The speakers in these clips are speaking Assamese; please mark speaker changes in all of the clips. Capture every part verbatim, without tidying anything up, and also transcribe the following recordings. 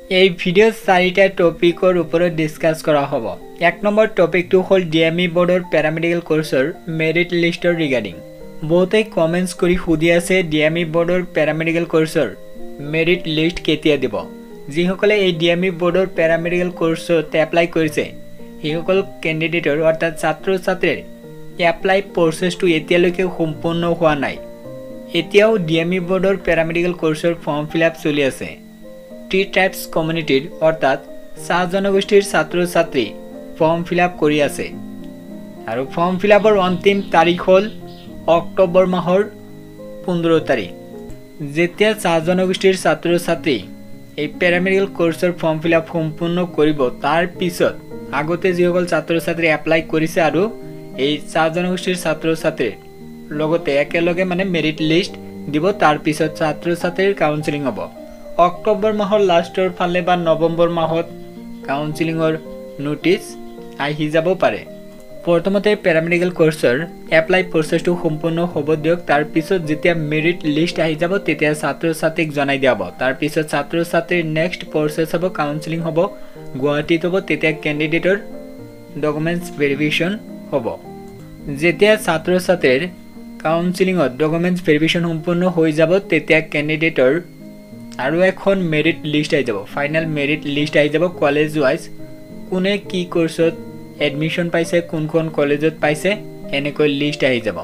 Speaker 1: এই ভিডিওত চাৰিটা টপিকৰ ওপৰত ডিসকাস কৰা হ'ব। এক নম্বৰ টপিকটো হ'ল ডি এম ই বোৰ্ডৰ পেৰামেডিকেল কোৰ্সৰ মেৰিট লিষ্টৰ ৰিগাৰ্ডিং। বহুতে কমেন্টস কৰি সুধি আছে ডি এম ই বোৰ্ডৰ পেৰামেডিকেল কোৰ্সৰ মেৰিট লিষ্ট কেতিয়া দিব। যিসকলে এই ডি এম ই বোৰ্ডৰ পেৰামেডিকেল কোৰ্সত এপ্লাই কৰিছে সেইসকল ক্যান্ডিডেটৰ অৰ্থাৎ ছাত্ৰ ছাত্ৰীৰ এপ্লাই প্ৰসেছটো এতিয়ালৈকে সম্পূৰ্ণ হোৱা নাই। এতিয়াও ডি এম ই বোৰ্ডৰ পেৰামেডিকেল কোৰ্সৰ ফৰ্ম ফিলআপ চলি আছে। টি টাইপস কমিউনিটিৰ অৰ্থাৎ চাহ জনগোষ্ঠীৰ ছাত্ৰ ছাত্ৰী ফৰ্ম ফিলআপ কৰি আছে আৰু ফৰ্ম ফিলআপৰ অন্তিম তাৰিখ হ'ল অক্টোবৰ মাহৰ পোন্ধৰ তাৰিখ। যেতিয়া চাহ জনগোষ্ঠীৰ ছাত্ৰ ছাত্ৰী এই পেৰামেডিকেল কোৰ্সৰ ফৰ্ম ফিলআপ সম্পূৰ্ণ কৰিব তাৰ পিছত আগতে যিসকল ছাত্ৰ ছাত্ৰী এপ্লাই কৰিছে আৰু এই চাহ জনগোষ্ঠীৰ ছাত্ৰ ছাত্ৰীৰ লগতে একেলগে মানে মেৰিট লিষ্ট দিব, তাৰ পিছত ছাত্ৰ ছাত্ৰীৰ কাউন্সেলিং হ'ব। অক্টোবৰ মাহৰ লাষ্টৰ ফালে বা নৱেম্বৰ মাহত কাউন্সেলিংৰ নোটিছ আহি যাব পাৰে। প্ৰথমতে পেৰামেডিকেল কোৰ্সৰ এপ্লাই প্ৰসেছটো সম্পূৰ্ণ হ'ব দিয়ক, তাৰ পিছত যেতিয়া মেৰিট লিষ্ট আহি যাব তেতিয়া ছাত্ৰ ছাত্ৰীক জনাই দিয়া হ'ব। তাৰ পিছত ছাত্ৰ ছাত্ৰীৰ নেক্সট প্ৰসেছ হ'ব কাউন্সেলিং হ'ব, গুৱাহাটীত হ'ব। তেতিয়া ক্যান্ডিডেটৰ ডকুমেন্টস ভেৰিফিকেশন হ'ব। যেতিয়া ছাত্ৰ ছাত্ৰীৰ কাউন্সেলিংত ডকুমেন্টস ভেৰিফিকেশন সম্পূৰ্ণ হৈ যাব তেতিয়া ক্যান্ডিডেটৰ আৰু এখন মেৰিট লিষ্ট আহি যাব, ফাইনাল মেৰিট লিষ্ট আহি যাব কলেজ ওয়াইজ কোনে কি কোৰ্সত এডমিশন পাইছে, কোনখন কলেজত পাইছে, এনেকৈ লিষ্ট আহি যাব।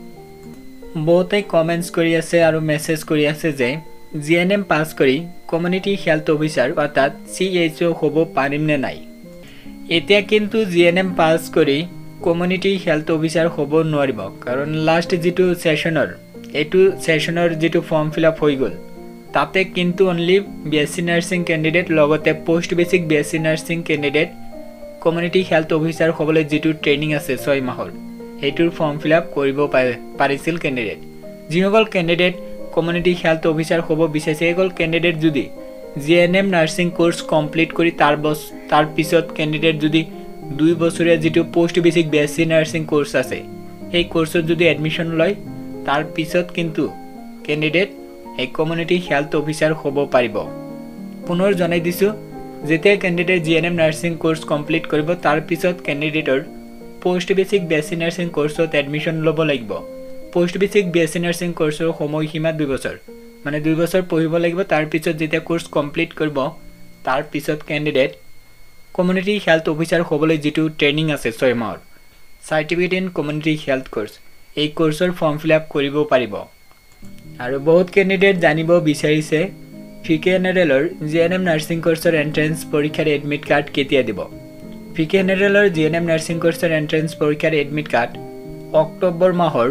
Speaker 1: বহুতে কমেন্টস কৰি আছে আৰু মেছেজ কৰি আছে যে জি এন এম পাস কৰি কমিউনিটি হেলথ অফিচাৰ অৰ্থাৎ চি এইচ অ হ'ব পাৰিম নে নাই। এতিয়া কিন্তু জি এন এম পাস কৰি কমিউনিটি হেলথ অফিচাৰ হ'ব নোৱাৰিব, কাৰণ লাষ্ট যিটো সেশনৰ এইটো সেশনৰ যিটো ফৰ্ম ফিলআপ হৈ গ'ল তাতে কিন্তু only B S C nursing candidate লগতে post basic B S C nursing candidate community health officer হ'বলৈ যিটো ট্ৰেইনিং আছে ছয় মাহৰ সেইটোৰ ফৰ্ম ফিলআপ কৰিব পাৰিছিল ক্যান্ডিডেট। যিসকল ক্যান্ডিডেট কমিউনিটি হেলথ অফিচাৰ হ'ব বিচাৰিছে সেইসকল ক্যান্ডিডেট যদি G N M nursing course complete কৰি তাৰ বছ তাৰ পিছত ক্যান্ডিডেট যদি দুই বছৰীয়া যিটো post basic B S C nursing course আছে সেই কোৰ্সত যদি এডমিশন লয় তাৰ পিছত কিন্তু ক্যান্ডিডেট এই কমিউনিটি হেলথ অফিচাৰ হ'ব পাৰিব। পুনৰ জনাই দিছো যেতিয়া candidate G N M nursing course complete কৰিব তাৰ পিছত ক্যান্ডিডেটৰ post basic B S C nursing কোৰ্সত এডমিশন ল'ব লাগিব। Post basic B S C nursing কোৰ্সৰ সময়সীমা দুই বছৰ, মানে দুই বছৰ পঢ়িব লাগিব। তাৰ পিছত যেতিয়া কোৰ্স কমপ্লিট কৰিব তাৰ পিছত ক্যান্ডিডেট কমিউনিটি হেলথ অফিচাৰ হ'বলৈ যিটো ট্ৰেইনিং আছে ছয় মাহৰ certificate in community health course এই কোৰ্সৰ ফৰ্ম ফিলআপ কৰিব পাৰিব। আৰু বহুত ক্যান্ডিডেট জানিব বিচাৰিছে ভি কে এন আৰ এলৰ জি এন এম নাৰ্ছিং কোৰ্সৰ এন্ট্ৰেন্স পৰীক্ষাৰ এডমিট কাৰ্ড কেতিয়া দিব। ভি কে এন আৰ এলৰ জি এন এম নাৰ্ছিং কোৰ্সৰ এন্ট্ৰেন্স পৰীক্ষাৰ এডমিট কাৰ্ড অক্টোবৰ মাহৰ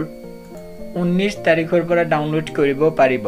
Speaker 1: ঊনৈশ তাৰিখৰ পৰা ডাউনলোড কৰিব পাৰিব।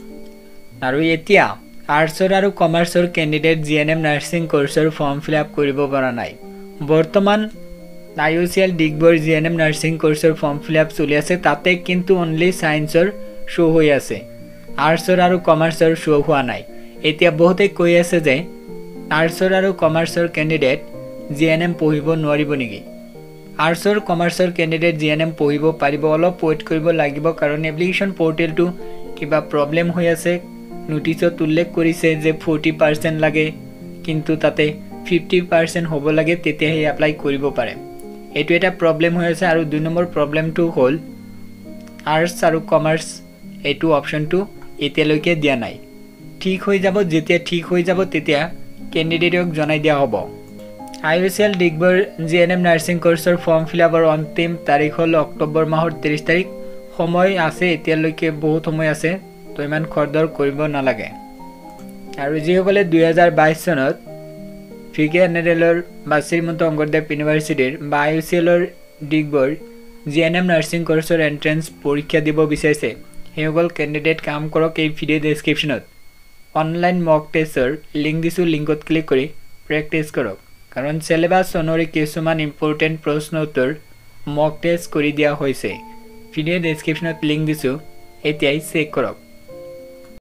Speaker 1: আৰু এতিয়া আৰ্টছৰ আৰু কমাৰ্চৰ candidate G N M nursing কোৰ্সৰ ফৰ্ম ফিলআপ কৰিব পৰা নাই। বৰ্তমান আই ইউ চি এল ডিগবৈৰ জি এন এম নাৰ্ছিং কোৰ্সৰ ফৰ্ম ফিলআপ চলি আছে, তাতে কিন্তু অনলি সায়েন্সৰ শো হৈ আছে, আৰ্টছৰ আৰু কমাৰ্চৰ শো হোৱা নাই। এতিয়া বহুতে কৈ আছে যে আৰ্টছৰ আৰু কমাৰ্চৰ ক্যান্ডিডেট জি এন এম পঢ়িব নোৱাৰিব নেকি। আৰ্টছৰ কমাৰ্চৰ ক্যান্ডিডেট জি এন এম পঢ়িব পাৰিব, অলপ ৱেইট কৰিব লাগিব, কাৰণ এপ্লিকেশ্যন পৰ্টেলটো কিবা প্ৰব্লেম হৈ আছে। নোটিছত উল্লেখ কৰিছে যে ফৰ্টি পাৰ্চেণ্ট লাগে, কিন্তু তাতে ফিফটি পাৰ্চেণ্ট হ'ব লাগে তেতিয়াহে এপ্লাই কৰিব পাৰে। এইটো এটা প্ৰব্লেম হৈ আছে। আৰু দুই নম্বৰ প্ৰব্লেমটো হ'ল আৰ্টছ আৰু কমাৰ্চ এইটো অপশ্যনটো এতিয়ালৈকে দিয়া নাই। ঠিক হৈ যাব, যেতিয়া ঠিক হৈ যাব তেতিয়া ক্যান্ডিডেটক জনাই দিয়া হ'ব। আই ইউ চি এল ডিগবৈৰ জি এন এম নাৰ্ছিং কোৰ্সৰ ফৰ্ম ফিলআপৰ অন্তিম তাৰিখ হ'ল অক্টোবৰ মাহৰ ত্ৰিছ তাৰিখ। সময় আছে, এতিয়ালৈকে বহুত সময় আছে, তো ইমান খৰদৰ কৰিব নালাগে। আৰু যিসকলে দুই হাজাৰ বাইছ চনত ভি কে এন আৰ এলৰ বা শ্ৰীমন্ত শংকৰদেৱ ইউনিভাৰ্চিটিৰ বা আই ইউ চি এলৰ ডিগবৈৰ জি এন এম নাৰ্ছিং কোৰ্সৰ এন্ট্ৰেন্স পৰীক্ষা দিব বিচাৰিছে সেইসকল ক্যান্ডিডেট কাম কৰক। এই ভিডিঅ' ডেছক্ৰিপশ্যনত অনলাইন মক টেষ্টৰ লিংক দিছোঁ, লিংকত ক্লিক কৰি প্ৰেক্টিছ কৰক, কাৰণ চিলেবাছ অনুসৰি কিছুমান ইম্পৰ্টেণ্ট প্ৰশ্ন উত্তৰ মক টেষ্ট কৰি দিয়া হৈছে। ভিডিঅ' ডেছক্ৰিপশ্যনত লিংক দিছোঁ, এতিয়াই চেক কৰক।